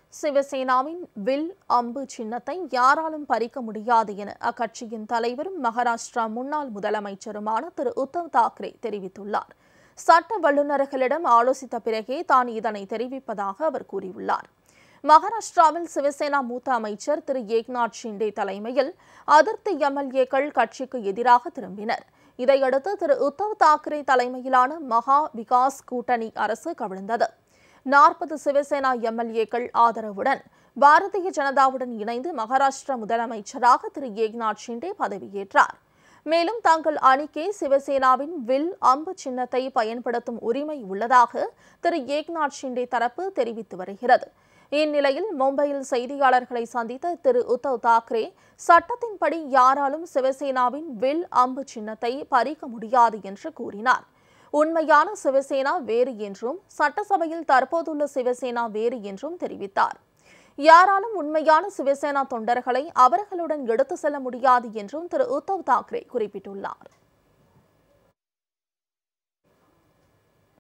சிவசேனாவின் வில் அம்பு சின்னத்தை யாராலும் பறிக்க முடியாது என அக்கட்சியின் தலைவரும் மகாராஷ்டிரா முன்னாள் முதலமைச்சருமான திரு உத்தவ் தாக்கரே தெரிவித்துள்ளார். சட்ட வல்லுநர்களிடம் ஆலோசித்த பிறகே தான் இதனை தெரிவிப்பதாக அவர் கூறியுள்ளார். மகாராஷ்டிராவில் சிவசேனா மூத்த அமைச்சர் திரு ஏக்நாத் ஷிண்டே தலைமையில் அதிருப்தி எம்எல்ஏக்கள் கட்சிக்கு எதிராக திரும்பினர். இதையடுத்து திரு உத்தவ் தாக்கரே தலைமையிலான மகா விகாஸ் கூட்டணி அரசு கவிழ்ந்தது. 40 சிவசேனா எம்எல்ஏக்கள் ஆதரவுடன் பாரதிய ஜனதாவுடன் இணைந்து மகாராஷ்டிரா முதலமைச்சராக திரு ஏக்நாத் ஷிண்டே பதவியேற்றார். மேலும் தங்கள் அணிக்கே சிவசேனாவின் வில் அம்பு சின்னத்தை பயன்படுத்தும் உரிமை உள்ளதாக திரு ஏக்நாத் ஷிண்டே தரப்பு தெரிவித்து வருகிறது. இந்நிலையில் மும்பையில் செய்தியாளர்களை சந்தித்த திரு உத்தவ் தாக்கரே சட்டத்தின்படி யாராலும் சிவசேனாவின் வில் அம்பு சின்னத்தை பறிக்க முடியாது என்று கூறினார். உண்மையான சிவசேனா வேறு என்றும் சட்டசபையில் தற்போதுள்ள சிவசேனா வேறு என்றும் தெரிவித்தார். யாராலும் உண்மையான சிவசேனா தொண்டர்களை அவர்களுடன் எடுத்து செல்ல முடியாது என்றும் திரு உத்தவ் தாக்கரே குறிப்பிட்டுள்ளார்.